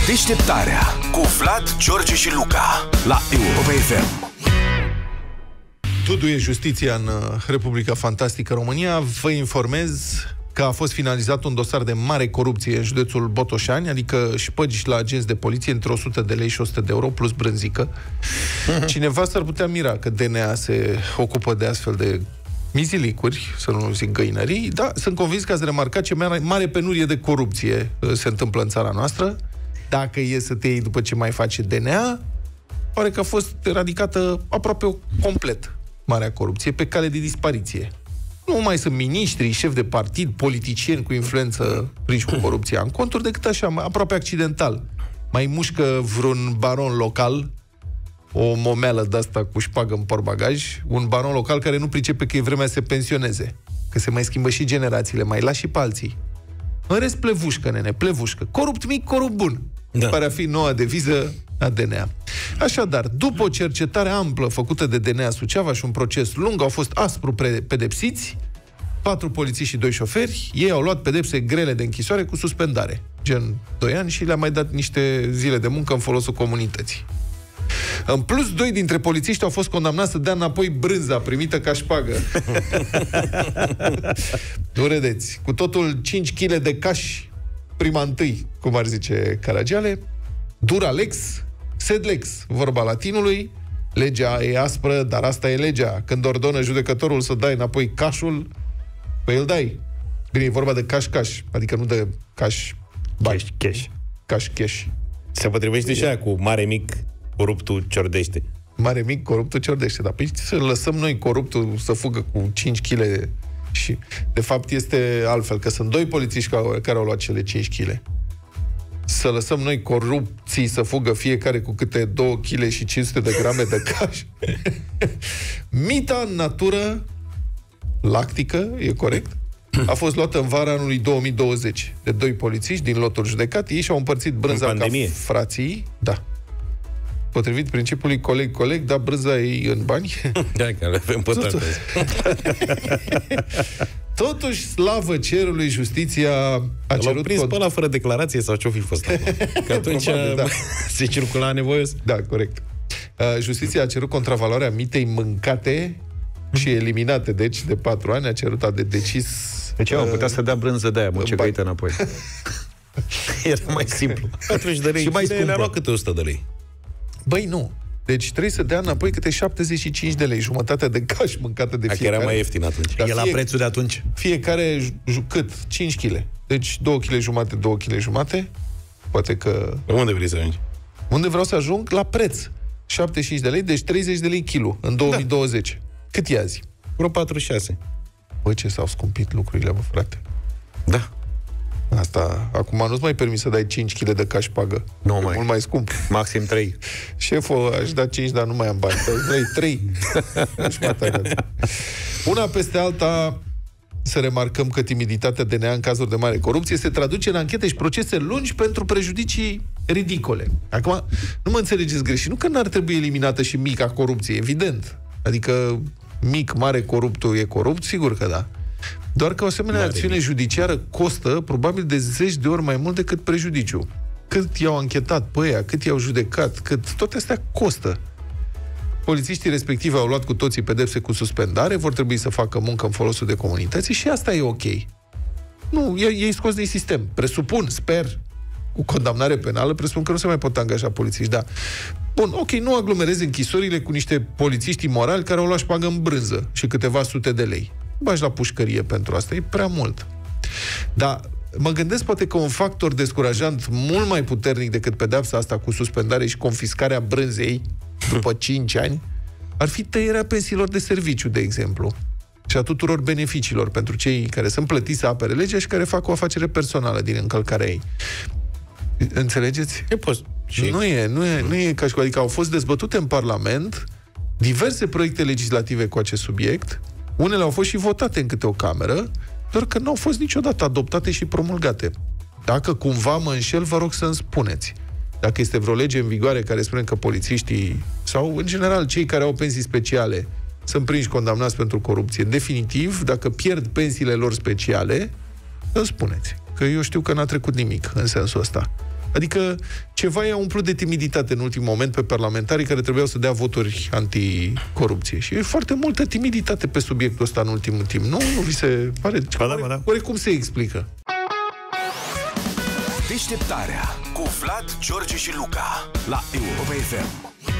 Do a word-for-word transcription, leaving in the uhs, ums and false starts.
Deșteptarea cu Vlad, George și Luca la Europa F M. Duduie justiția în Republica Fantastică România. Vă informez că a fost finalizat un dosar de mare corupție în județul Botoșani, adică șpăgi la agenți de poliție între o sută de lei și o sută de euro plus brânzică. Cineva s-ar putea mira că D N A se ocupă de astfel de mizilicuri, să nu zic găinării, dar sunt convins că ați remarcat ce mare penurie de corupție se întâmplă în țara noastră. Dacă e să te iei după ce mai face D N A, pare că a fost eradicată aproape complet marea corupție, pe cale de dispariție. Nu mai sunt miniștri, șefi de partid, politicieni cu influență prinși cu corupția în conturi, decât așa, aproape accidental. Mai mușcă vreun baron local, o momeală de-asta cu șpagă în portbagaj, un baron local care nu pricepe că e vremea să se pensioneze, că se mai schimbă și generațiile, mai lași și pe alții. În rest, plevușcă, nene, plevușcă. Corupt mic, corupt bun. Da. Pare a fi noua deviză a D N A. Așadar, după o cercetare amplă făcută de D N A Suceava și un proces lung, au fost aspru pedepsiți patru polițiști și doi șoferi. Ei au luat pedepse grele de închisoare cu suspendare, gen doi ani, și le-a mai dat niște zile de muncă în folosul comunității. În plus, doi dintre polițiști au fost condamnați să dea înapoi brânza primită ca șpagă. Nu râdeți. Cu totul cinci kilograme de cash prima întâi, cum ar zice Caragiale, Duralex, Sedlex, vorba latinului. Legea e aspră, dar asta e legea. Când ordonă judecătorul să dai înapoi cașul, păi îl dai. Bine, e vorba de cash-cash, adică nu de cash bani. Cash, cash. Cash, cash. Se potrivește și aia cu mare mic, coruptul ciordește. Mare mic, coruptul ciordește. Dar păi să lăsăm noi coruptul să fugă cu cinci kilograme și, de fapt, este altfel, că sunt doi polițiști care, care au luat cele cinci kilograme. Să lăsăm noi corupții să fugă fiecare cu câte două kilograme și cinci sute de grame de caș. Mita în natură lactică, e corect, a fost luată în vara anului două mii douăzeci de doi polițiști din lotul judecat. Ei și-au împărțit brânza ca frații. Da. Potrivit principiului coleg-coleg, da brânza ei în bani. Da, că le avem pătate. Totuși, slavă cerului, justiția a cerut... L-au prins pe ăla fără declarație sau ce-o fi fost acolo? Că atunci probabil, da. Se circula nevoios. Da, corect. Justiția a cerut contravaloarea mitei mâncate și eliminate, deci, de patru ani. A cerut, a de decis... Deci au putea să dea brânză de aia, mucegăită înapoi. Era mai simplu. patruzeci de lei. Și mai scumpă. Le-a luat câte o sută de lei. Băi, nu. Deci trebuie să dea înapoi câte șaptezeci și cinci de lei, jumătate de caș mâncată de fiecare. Era mai ieftin atunci. E la prețul de atunci. Fiecare cât? cinci kilograme. Deci două kilograme jumate, două kilograme jumate. Poate că... Unde vrei să ajungi? Unde vreau să ajung? La preț. șaptezeci și cinci de lei, deci treizeci de lei kilo în două mii douăzeci. Da. Cât e azi? Vreo patruzeci și șase. Băi, ce s-au scumpit lucrurile, bă, frate. Da. Asta, acum nu-ți mai permis să dai cinci kilograme de caș pagă. Nu e mai. mult mai scump. Maxim trei. Șeful, aș da cinci, dar nu mai am bani. Vrei trei. Una peste alta, să remarcăm că timiditatea D N A în cazuri de mare corupție se traduce în anchete și procese lungi pentru prejudicii ridicole. Acum, nu mă înțelegeți greșit. Nu că n-ar trebui eliminată și mica corupție, evident. Adică mic, mare coruptul e corupt, sigur că da. Doar că o asemenea mare acțiune mic. judiciară costă probabil de zeci de ori mai mult decât prejudiciu. Cât i-au anchetat pe ăia, cât i-au judecat, cât toate astea costă. Polițiștii respectivi au luat cu toții pedepse cu suspendare, vor trebui să facă muncă în folosul de comunități și asta e ok. Nu, ei, ei scos din sistem. Presupun, sper, cu condamnare penală, presupun că nu se mai pot angaja polițiști, da. Bun, ok, nu aglomerezi închisorile cu niște polițiști imorali care au luat șpagă în brânză și câteva sute de lei. Bași la pușcărie pentru asta, e prea mult. Dar mă gândesc poate că un factor descurajant mult mai puternic decât pedeapsa asta cu suspendare și confiscarea brânzei după cinci ani ar fi tăierea pensiilor de serviciu, de exemplu, și a tuturor beneficiilor pentru cei care sunt plătiți să apere legea și care fac o afacere personală din încălcarea ei. Înțelegeți? E post. Și... Nu e, nu e, nu e ca și cu, adică au fost dezbătute în Parlament diverse proiecte legislative cu acest subiect. Unele au fost și votate în câte o cameră, doar că nu au fost niciodată adoptate și promulgate. Dacă cumva mă înșel, vă rog să-mi spuneți. Dacă este vreo lege în vigoare care spune că polițiștii, sau în general cei care au pensii speciale, sunt prinși condamnați pentru corupție, definitiv, dacă pierd pensiile lor speciale, îmi spuneți. Că eu știu că n-a trecut nimic în sensul ăsta. Adică ceva i-a umplut de timiditate în ultimul moment pe parlamentarii care trebuiau să dea voturi anticorupție. Și e foarte multă timiditate pe subiectul ăsta în ultimul timp. Nu, nu vi se pare? Ba da, ba da. Oare cum se explică? Deșteptarea cu Vlad, George și Luca la Europa F M.